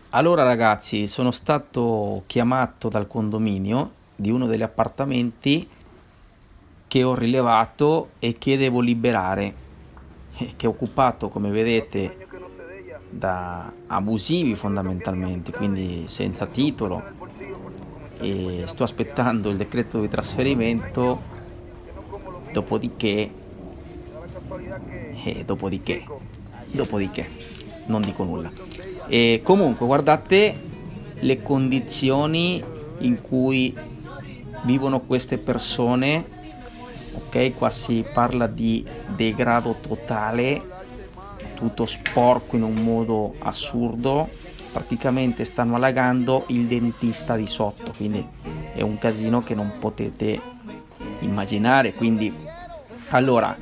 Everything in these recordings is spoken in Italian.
Allora ragazzi, sono stato chiamato dal condominio di uno degli appartamenti che ho rilevato e che devo liberare, che è occupato, come vedete, da abusivi fondamentalmente, quindi senza titolo, e sto aspettando il decreto di trasferimento, dopodiché, dopodiché, dopodiché, non dico nulla. E comunque guardate le condizioni in cui vivono queste persone, ok? Qua si parla di degrado totale, tutto sporco in un modo assurdo, praticamente stanno allagando il dentista di sotto, quindi è un casino che non potete immaginare. Quindi allora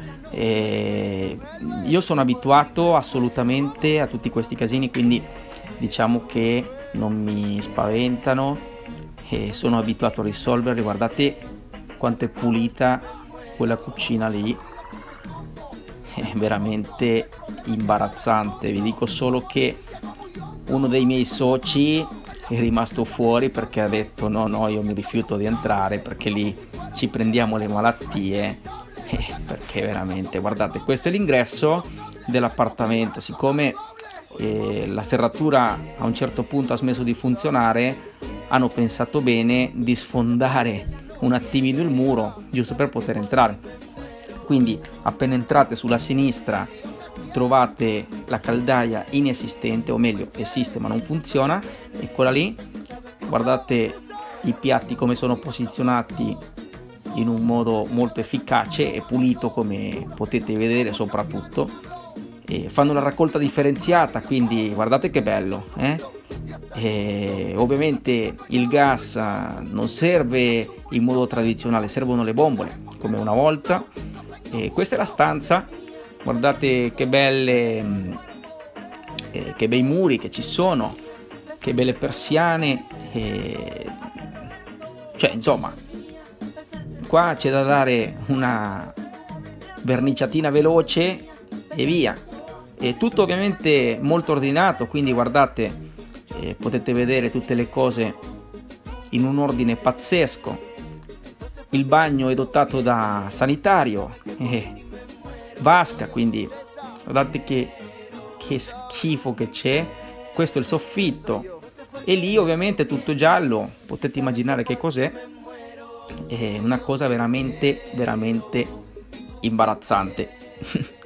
io sono abituato assolutamente a tutti questi casini, quindi diciamo che non mi spaventano e sono abituato a risolverli. Guardate quanto è pulita quella cucina lì, è veramente imbarazzante. Vi dico solo che uno dei miei soci è rimasto fuori perché ha detto no, io mi rifiuto di entrare perché lì ci prendiamo le malattie, perché veramente, guardate, questo è l'ingresso dell'appartamento. Siccome la serratura a un certo punto ha smesso di funzionare, hanno pensato bene di sfondare un attimino il muro giusto per poter entrare. Quindi appena entrate sulla sinistra trovate la caldaia inesistente, o meglio esiste ma non funziona, eccola lì. Guardate i piatti come sono posizionati in un modo molto efficace e pulito, come potete vedere. Soprattutto fanno la raccolta differenziata, quindi guardate che bello, E ovviamente il gas non serve in modo tradizionale, servono le bombole come una volta. E questa è la stanza, guardate che belle, che bei muri che ci sono, che belle persiane, cioè insomma qua c'è da dare una verniciatina veloce e via. È tutto ovviamente molto ordinato, quindi guardate, potete vedere tutte le cose in un ordine pazzesco. Il bagno è dotato da sanitario, vasca, quindi guardate che schifo che c'è. Questo è il soffitto e lì ovviamente tutto giallo, potete immaginare che cos'è. È una cosa veramente imbarazzante.